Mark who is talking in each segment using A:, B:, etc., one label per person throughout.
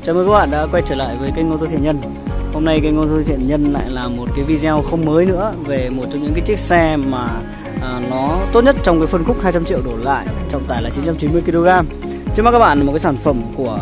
A: Chào mừng các bạn đã quay trở lại với kênh ô tô Thiện Nhân. Hôm nay kênh ô tô Thiện Nhân lại là một cái video không mới nữa về một trong những cái chiếc xe mà nó tốt nhất trong cái phân khúc 200 triệu đổ lại, trọng tải là 990 kg. Trước mắt các bạn là một cái sản phẩm của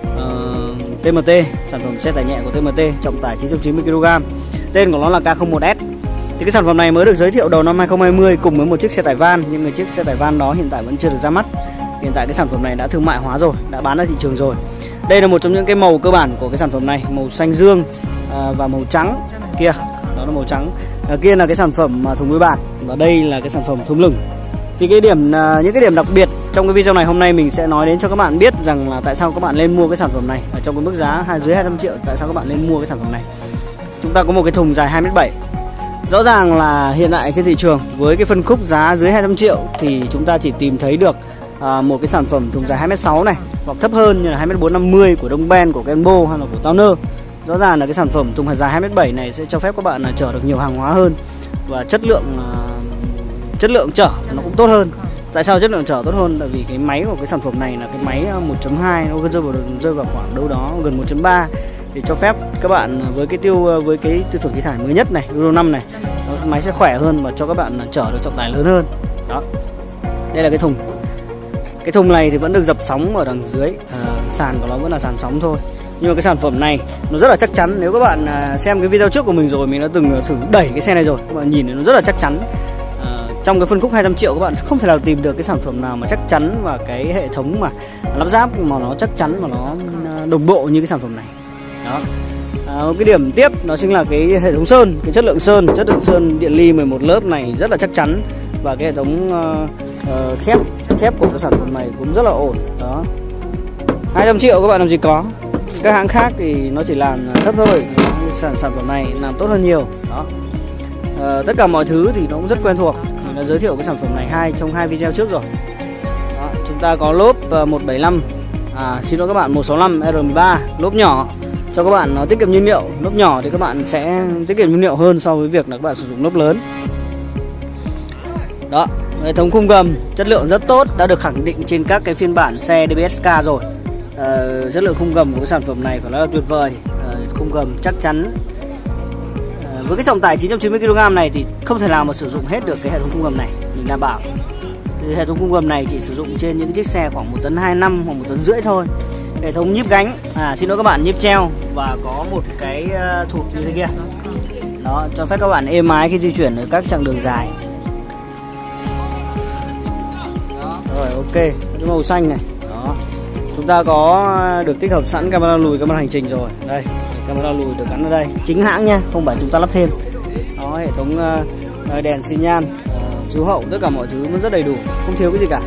A: TMT, sản phẩm xe tải nhẹ của TMT, trọng tải 990 kg. Tên của nó là K01S. Thì cái sản phẩm này mới được giới thiệu đầu năm 2020 cùng với một chiếc xe tải van, nhưng mà chiếc xe tải van đó hiện tại vẫn chưa được ra mắt. Hiện tại cái sản phẩm này đã thương mại hóa rồi, đã bán ra thị trường rồi. Đây là một trong những cái màu cơ bản của cái sản phẩm này, màu xanh dương và màu trắng kia, đó là màu trắng. Kia là cái sản phẩm thùng đuôi bạt và đây là cái sản phẩm thùng lửng. Thì cái điểm những cái điểm đặc biệt trong cái video này hôm nay mình sẽ nói đến cho các bạn biết rằng là tại sao các bạn nên mua cái sản phẩm này ở trong cái mức giá dưới 200 triệu, tại sao các bạn nên mua cái sản phẩm này. Chúng ta có một cái thùng dài 2m7. Rõ ràng là hiện tại trên thị trường với cái phân khúc giá dưới 200 triệu thì chúng ta chỉ tìm thấy được một cái sản phẩm thùng dài 2m6 này, hoặc thấp hơn như là 2m450 của Dongben, của Kenbo hay là của Towner. Rõ ràng là cái sản phẩm thùng dài 2m7 này sẽ cho phép các bạn chở được nhiều hàng hóa hơn và chất lượng chở nó cũng tốt hơn. Tại sao chất lượng chở tốt hơn? Tại vì cái máy của cái sản phẩm này là cái máy 1.2, nó rơi vào khoảng đâu đó gần 1.3 để cho phép các bạn với cái tiêu chuẩn khí thải mới nhất này, Euro 5 này, máy sẽ khỏe hơn và cho các bạn chở được trọng tải lớn hơn. Đó. Đây là cái thùng. Cái thùng này thì vẫn được dập sóng ở đằng dưới, sàn của nó vẫn là sàn sóng thôi. Nhưng mà cái sản phẩm này nó rất là chắc chắn. Nếu các bạn xem cái video trước của mình rồi, mình đã từng thử đẩy cái xe này rồi, các bạn nhìn nó rất là chắc chắn. Trong cái phân khúc 200 triệu các bạn không thể nào tìm được cái sản phẩm nào mà chắc chắn và cái hệ thống mà lắp ráp mà nó chắc chắn và nó đồng bộ như cái sản phẩm này. Đó. Cái điểm tiếp nó chính là cái hệ thống sơn, cái chất lượng sơn điện ly 11 lớp này rất là chắc chắn, và cái hệ thống thép của cái sản phẩm này cũng rất là ổn. Đó. 200 triệu các bạn làm gì có. Các hãng khác thì nó chỉ làm thấp thôi, sản phẩm này làm tốt hơn nhiều. Đó. Tất cả mọi thứ thì nó cũng rất quen thuộc. Mình đã giới thiệu cái sản phẩm này trong hai video trước rồi. Đó. Chúng ta có lốp 175, xin lỗi các bạn, 165 R13, lốp nhỏ cho các bạn nó tiết kiệm nhiên liệu. Lốp nhỏ thì các bạn sẽ tiết kiệm nhiên liệu hơn so với việc là các bạn sử dụng lốp lớn. Đó, hệ thống khung gầm chất lượng rất tốt, đã được khẳng định trên các cái phiên bản xe DBSK rồi. Chất lượng khung gầm của cái sản phẩm này phải nói là tuyệt vời. Khung gầm chắc chắn. Với cái trọng tải 990 kg này thì không thể nào mà sử dụng hết được cái hệ thống khung gầm này, mình đảm bảo. Thì hệ thống khung gầm này chỉ sử dụng trên những chiếc xe khoảng 1,25 tấn hoặc 1,5 tấn thôi. Hệ thống nhíp gánh, xin lỗi các bạn, nhíp treo và có một cái thụt như thế kia. Đó, cho phép các bạn êm ái khi di chuyển ở các chặng đường dài. Rồi, ok, cái màu xanh này. Đó. Chúng ta có được tích hợp sẵn camera lùi, camera hành trình rồi. Đây, camera lùi được gắn ở đây, chính hãng nha, không phải chúng ta lắp thêm. Đó, hệ thống đèn xi nhan, chiếu hậu, tất cả mọi thứ nó rất đầy đủ, không thiếu cái gì cả.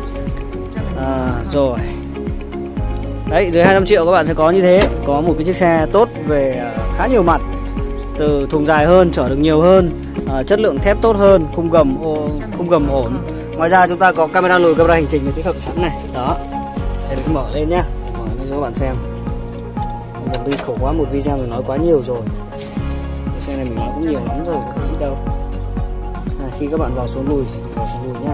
A: Rồi. Đấy, dưới 200 triệu các bạn sẽ có như thế, có một cái chiếc xe tốt về khá nhiều mặt. Từ thùng dài hơn, chở được nhiều hơn, chất lượng thép tốt hơn, khung gầm ổn. Ngoài ra chúng ta có camera lùi, camera hành trình được tích hợp sẵn này. Đó. Để mình mở lên nhá, mở lên cho các bạn xem. Mình đi khổ quá, một video mình nói quá nhiều rồi. Cái xe này mình nói cũng nhiều lắm rồi, không biết đâu. Khi các bạn vào số lùi nhá.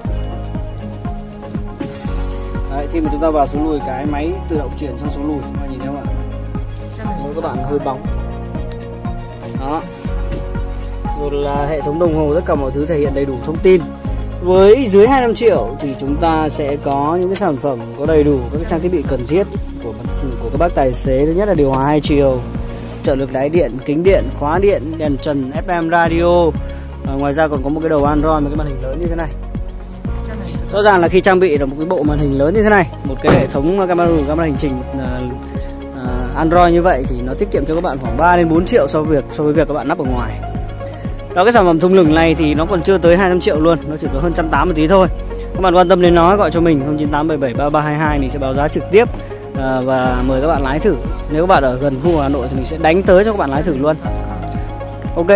A: Đấy, khi mà chúng ta vào số lùi, cái máy tự động chuyển sang số lùi, các bạn nhìn thấy không ạ? Các bạn hơi bóng. Đó. Rồi là hệ thống đồng hồ, tất cả mọi thứ thể hiện đầy đủ thông tin. Với dưới 200 triệu thì chúng ta sẽ có những cái sản phẩm có đầy đủ các cái trang thiết bị cần thiết của các bác tài xế. Thứ nhất là điều hòa 2 chiều, trợ lực đáy điện, kính điện, khóa điện, đèn trần, FM radio. Ngoài ra còn có một cái đầu Android, một cái màn hình lớn như thế này. Rõ ràng là khi trang bị được một cái bộ màn hình lớn như thế này, một cái hệ thống camera hành trình Android như vậy thì nó tiết kiệm cho các bạn khoảng 3 đến 4 triệu so với việc các bạn lắp ở ngoài. Đó, cái sản phẩm thùng lửng này thì nó còn chưa tới 200 triệu luôn, nó chỉ có hơn 180 một tí thôi. Các bạn quan tâm đến nó gọi cho mình 0987733322, mình sẽ báo giá trực tiếp và mời các bạn lái thử. Nếu các bạn ở gần khu Hà Nội thì mình sẽ đánh tới cho các bạn lái thử luôn. Ok.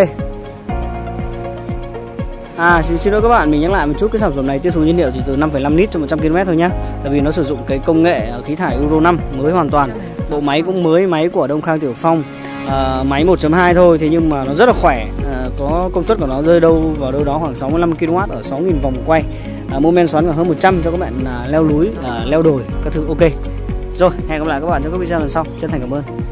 A: Xin lỗi các bạn, mình nhắc lại một chút, cái sản phẩm này tiêu thụ nhiên liệu chỉ từ 5,5 lít cho 100 km thôi nhá. Tại vì nó sử dụng cái công nghệ khí thải Euro 5 mới hoàn toàn. Bộ máy cũng mới, máy của Đông Khang Tiểu Phong. Máy 1.2 thôi, thế nhưng mà nó rất là khỏe. Có công suất của nó rơi vào đâu đó khoảng 65 kW ở 6.000 vòng quay. Mô men xoắn khoảng hơn 100 cho các bạn leo núi, leo đồi các thứ. Ok. Rồi, hẹn gặp lại các bạn trong các video lần sau. Chân thành cảm ơn.